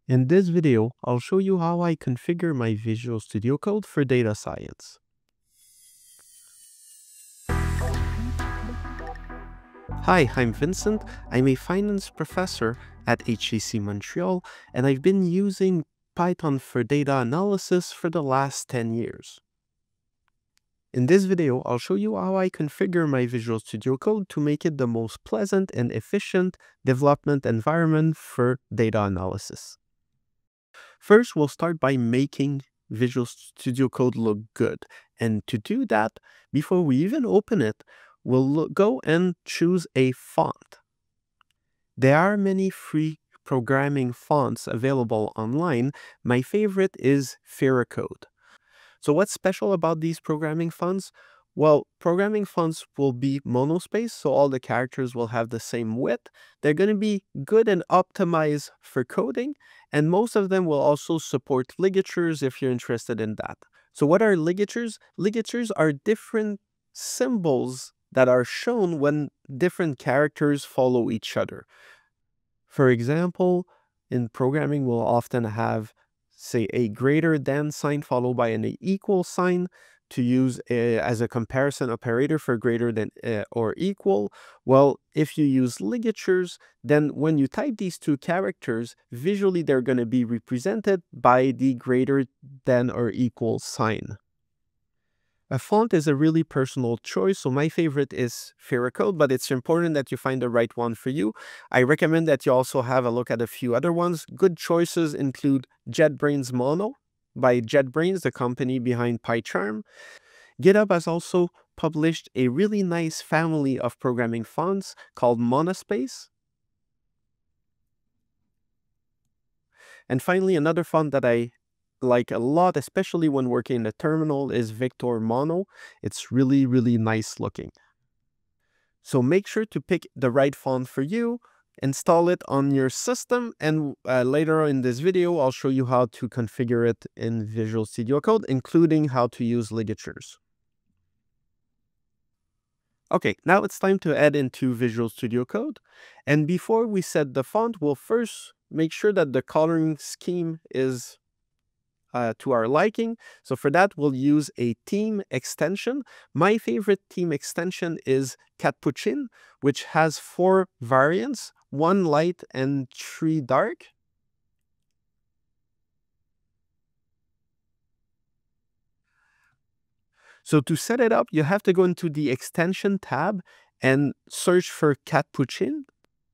In this video, I'll show you how I configure my Visual Studio Code for data science. Hi, I'm Vincent. I'm a finance professor at HEC Montreal, and I've been using Python for data analysis for the last 10 years. In this video, I'll show you how I configure my Visual Studio Code to make it the most pleasant and efficient development environment for data analysis. First, we'll start by making Visual Studio Code look good. And to do that, before we even open it, we'll go and choose a font. There are many free programming fonts available online. My favorite is Code. So what's special about these programming fonts? Well, programming fonts will be monospaced, so all the characters will have the same width. They're going to be good and optimized for coding, and most of them will also support ligatures if you're interested in that. So what are ligatures? Ligatures are different symbols that are shown when different characters follow each other. For example, in programming, we'll often have, say, a greater than sign followed by an equal sign to use as a comparison operator for greater than or equal. Well, if you use ligatures, then when you type these two characters, visually they're going to be represented by the greater than or equal sign. A font is a really personal choice, so my favorite is Code, but it's important that you find the right one for you. I recommend that you also have a look at a few other ones. Good choices include JetBrains Mono by JetBrains, the company behind PyCharm. GitHub has also published a really nice family of programming fonts called Monospace. And finally, another font that I like a lot, especially when working in the terminal, is Victor Mono. It's really, really nice looking. So make sure to pick the right font for you, install it on your system, and later in this video, I'll show you how to configure it in Visual Studio Code, including how to use ligatures. Okay, now it's time to add into Visual Studio Code. And before we set the font, we'll first make sure that the coloring scheme is to our liking. So for that, we'll use a theme extension. My favorite theme extension is Catppuccin, which has 4 variants, 1 light and 3 dark. So to set it up, you have to go into the extension tab and search for Catppuccin.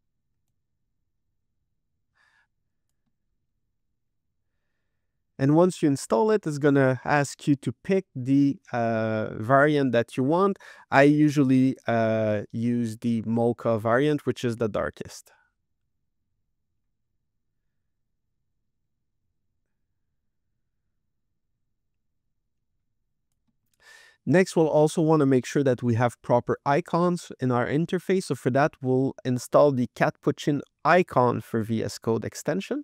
And once you install it, it's going to ask you to pick the variant that you want. I usually use the Mocha variant, which is the darkest. Next, we'll also want to make sure that we have proper icons in our interface. So for that, we'll install the Catppuccin icon for VS Code extension.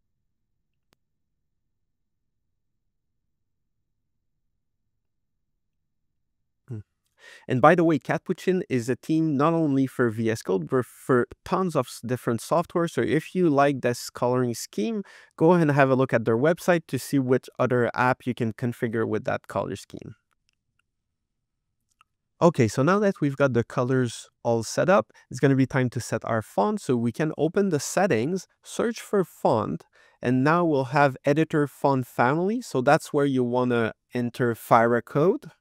And by the way, Catppuccin is a theme not only for VS Code, but for tons of different software. So if you like this coloring scheme, go ahead and have a look at their website to see which other app you can configure with that color scheme. Okay, so now that we've got the colors all set up, it's going to be time to set our font. So we can open the settings, search for font, and now we'll have editor font family. So that's where you want to enter Code.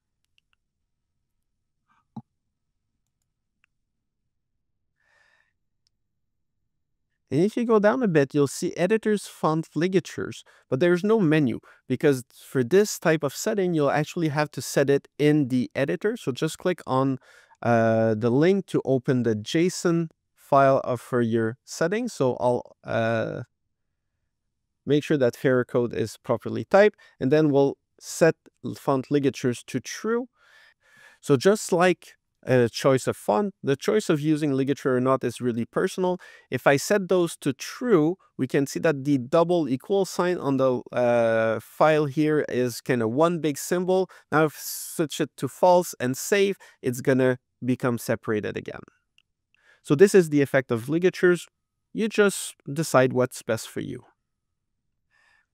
And if you go down a bit, you'll see editors font ligatures, but there's no menu because for this type of setting, you'll actually have to set it in the editor. So just click on the link to open the JSON file for your settings. So I'll make sure that Code is properly typed, and then we'll set font ligatures to true. So just like choice of font, the choice of using ligature or not is really personal. If I set those to true, we can see that the double equal sign on the file here is kind of one big symbol. Now if I switch it to false and save, it's gonna become separated again. So this is the effect of ligatures. You just decide what's best for you.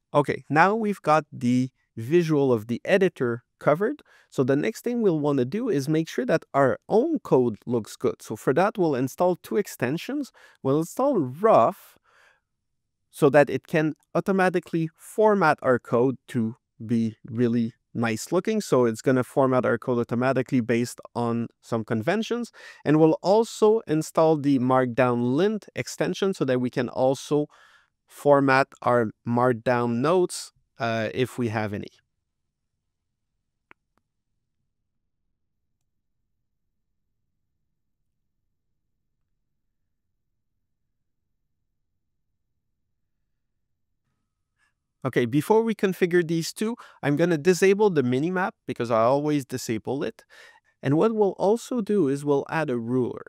Okay, now we've got the visual of the editor covered. So the next thing we'll want to do is make sure that our own code looks good. So for that, we'll install two extensions. We'll install Ruff so that it can automatically format our code to be really nice looking. So it's going to format our code automatically based on some conventions. And we'll also install the Markdown Lint extension so that we can also format our Markdown notes if we have any. Okay, before we configure these two, I'm going to disable the minimap because I always disable it. And what we'll also do is we'll add a ruler.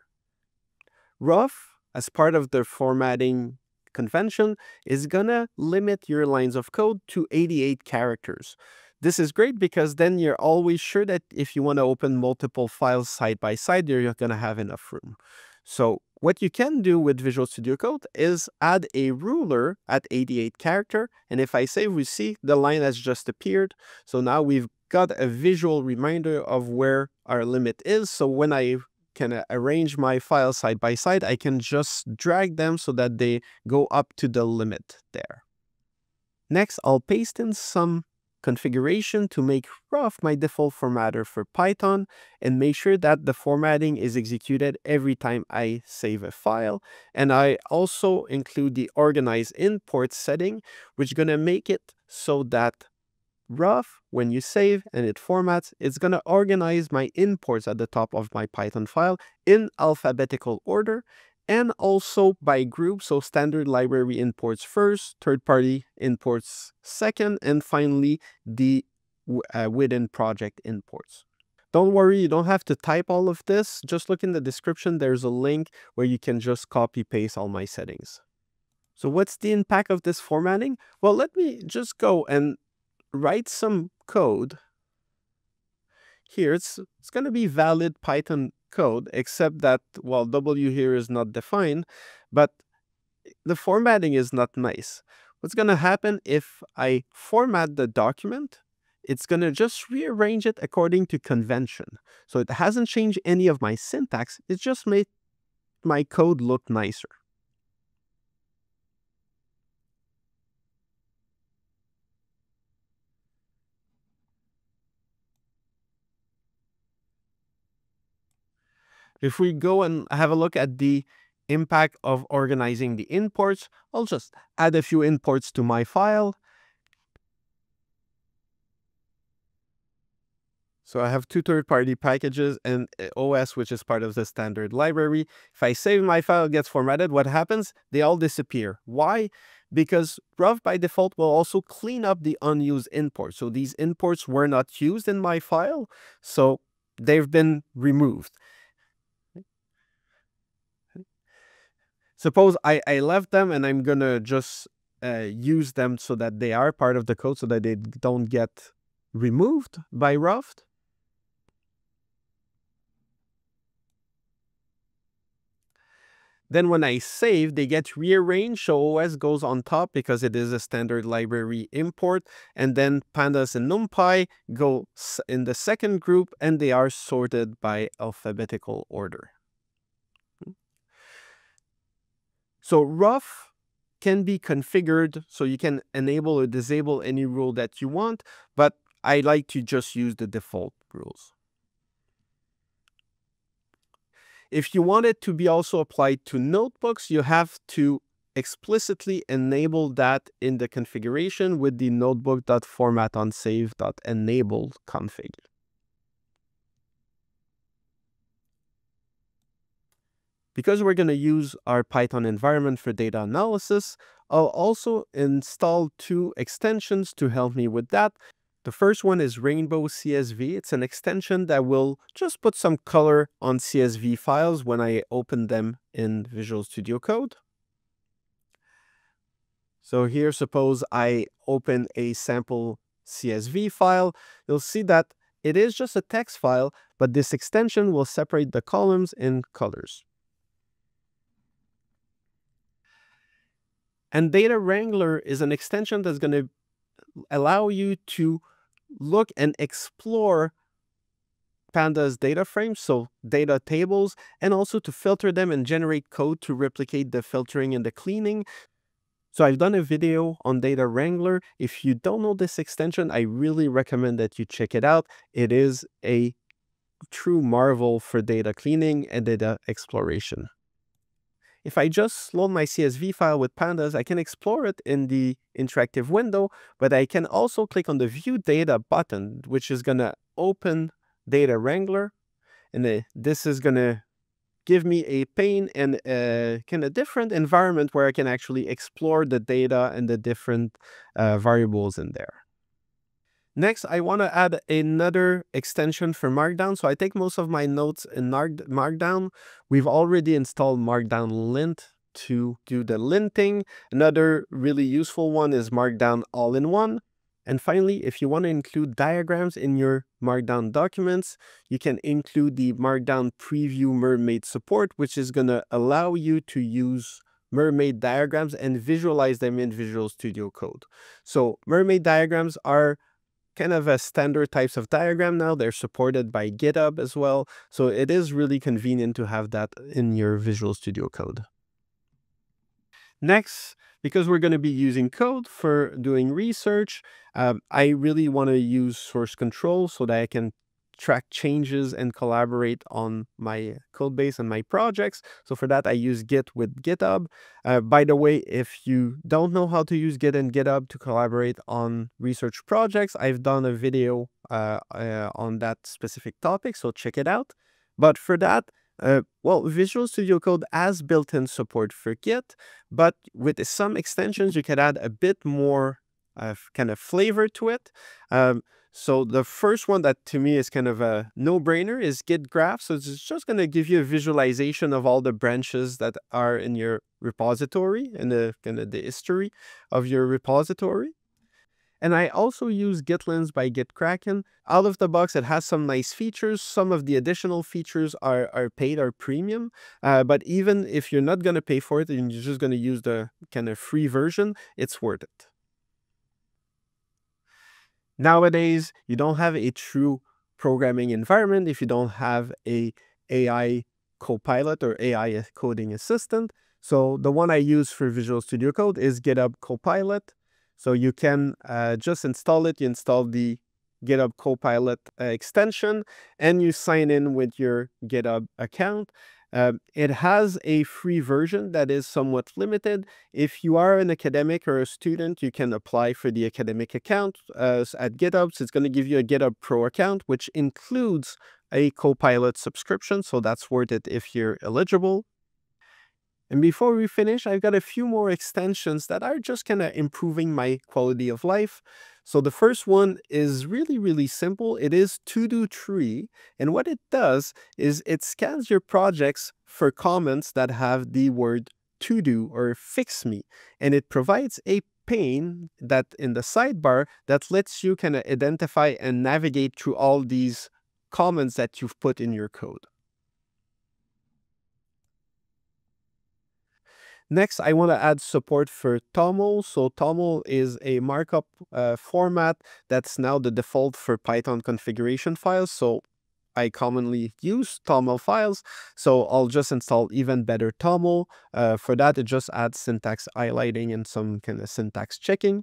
Ruff, as part of the formatting convention, is gonna limit your lines of code to 88 characters. This is great because then you're always sure that if you want to open multiple files side by side, you're going to have enough room. So what you can do with Visual Studio Code is add a ruler at 88 character. And if I save, we see the line has just appeared. So now we've got a visual reminder of where our limit is. So when I can arrange my files side by side, I can just drag them so that they go up to the limit there. Next, I'll paste in some configuration to make Ruff my default formatter for Python and make sure that the formatting is executed every time I save a file. And I also include the organize import setting, which is going to make it so that Ruff, when you save and it formats, it's going to organize my imports at the top of my Python file in alphabetical order and also by group. So standard library imports first, third-party imports second, and finally the within project imports. Don't worry, you don't have to type all of this. Just look in the description. There's a link where you can just copy paste all my settings. So what's the impact of this formatting? Well, let me just go and write some code here. It's going to be valid Python code, except that, well, W here is not defined, but the formatting is not nice. What's going to happen if I format the document? It's going to just rearrange it according to convention. So it hasn't changed any of my syntax. It just made my code look nicer. If we go and have a look at the impact of organizing the imports, I'll just add a few imports to my file. So I have two third-party packages and OS, which is part of the standard library. If I save my file, it gets formatted. What happens? They all disappear. Why? Because Ruff by default will also clean up the unused imports. So these imports were not used in my file, so they've been removed. Suppose I left them and I'm going to just use them so that they are part of the code so that they don't get removed by Ruff. Then when I save, they get rearranged, so OS goes on top because it is a standard library import, and then pandas and NumPy go in the second group, and they are sorted by alphabetical order. So Ruff can be configured, so you can enable or disable any rule that you want, but I like to just use the default rules. If you want it to be also applied to notebooks, you have to explicitly enable that in the configuration with the notebook.formatOnSave.enable config. Because we're going to use our Python environment for data analysis, I'll also install two extensions to help me with that. The first one is Rainbow CSV. It's an extension that will just put some color on CSV files when I open them in Visual Studio Code. So here, suppose I open a sample CSV file, you'll see that it is just a text file, but this extension will separate the columns in colors. And Data Wrangler is an extension that's going to allow you to look and explore Panda's data frames, so data tables, and also to filter them and generate code to replicate the filtering and the cleaning. So I've done a video on Data Wrangler. If you don't know this extension, I really recommend that you check it out. It is a true marvel for data cleaning and data exploration. If I just load my CSV file with pandas, I can explore it in the interactive window, but I can also click on the View Data button, which is going to open Data Wrangler. And this is going to give me a pane and a kind of different environment where I can actually explore the data and the different variables in there. Next, I want to add another extension for Markdown. So I take most of my notes in Markdown. We've already installed Markdown Lint to do the linting. Another really useful one is Markdown All-in-One. And finally, if you want to include diagrams in your Markdown documents, you can include the Markdown Preview Mermaid support, which is going to allow you to use mermaid diagrams and visualize them in Visual Studio Code. So mermaid diagrams are kind of a standard types of diagram now. They're supported by GitHub as well. So it is really convenient to have that in your Visual Studio Code. Next, because we're going to be using code for doing research, I really want to use source control so that I can track changes and collaborate on my code base and my projects. So for that, I use Git with GitHub. By the way, if you don't know how to use Git and GitHub to collaborate on research projects, I've done a video on that specific topic, so check it out. But for that, well, Visual Studio Code has built-in support for Git, but with some extensions, you can add a bit more kind of flavor to it. So the first one that to me is kind of a no-brainer is GitGraph. So it's just going to give you a visualization of all the branches that are in your repository and the kind of the history of your repository. And I also use GitLens by GitKraken. Out of the box, it has some nice features. Some of the additional features are paid or premium. But even if you're not going to pay for it and you're just going to use the kind of free version, it's worth it. Nowadays, you don't have a true programming environment if you don't have a AI Copilot or AI coding assistant. So the one I use for Visual Studio Code is GitHub Copilot. So you can just install it. You install the GitHub Copilot extension and you sign in with your GitHub account. It has a free version that is somewhat limited. If you are an academic or a student, you can apply for the academic account at GitHub. So it's going to give you a GitHub Pro account, which includes a Copilot subscription. So that's worth it if you're eligible. And before we finish, I've got a few more extensions that are just kind of improving my quality of life. So the first one is really, really simple. It is To-Do Tree. And what it does is it scans your projects for comments that have the word to do or fix me. And it provides a pane that in the sidebar that lets you kind of identify and navigate through all these comments that you've put in your code. Next, I want to add support for TOML. So TOML is a markup format that's now the default for Python configuration files. So I commonly use TOML files. So I'll just install even better TOML. For that, it just adds syntax highlighting and some kind of syntax checking.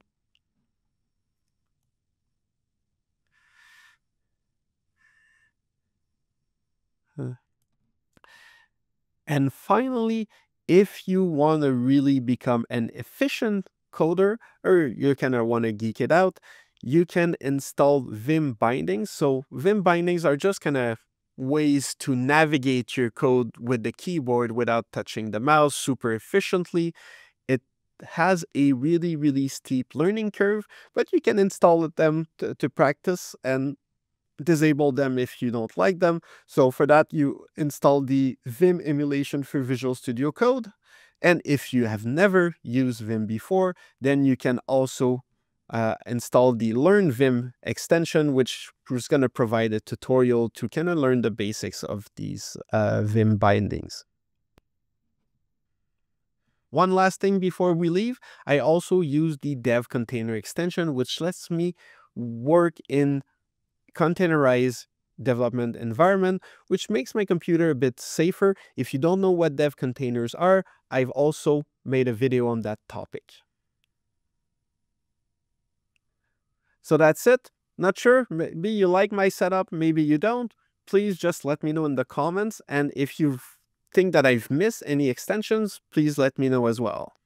And finally, if you want to really become an efficient coder, or you kind of want to geek it out, you can install Vim bindings. So Vim bindings are just kind of ways to navigate your code with the keyboard without touching the mouse super efficiently. It has a really, really steep learning curve, but you can install them to practice and disable them if you don't like them. So for that, you install the Vim emulation for Visual Studio Code. And if you have never used Vim before, then you can also install the Learn Vim extension, which is going to provide a tutorial to kind of learn the basics of these Vim bindings. One last thing before we leave, I also use the DevContainer extension, which lets me work in containerized development environment, which makes my computer a bit safer. If you don't know what DevContainers are, I've also made a video on that topic. So that's it. Not sure, maybe you like my setup, maybe you don't. Please just let me know in the comments. And if you think that I've missed any extensions, please let me know as well.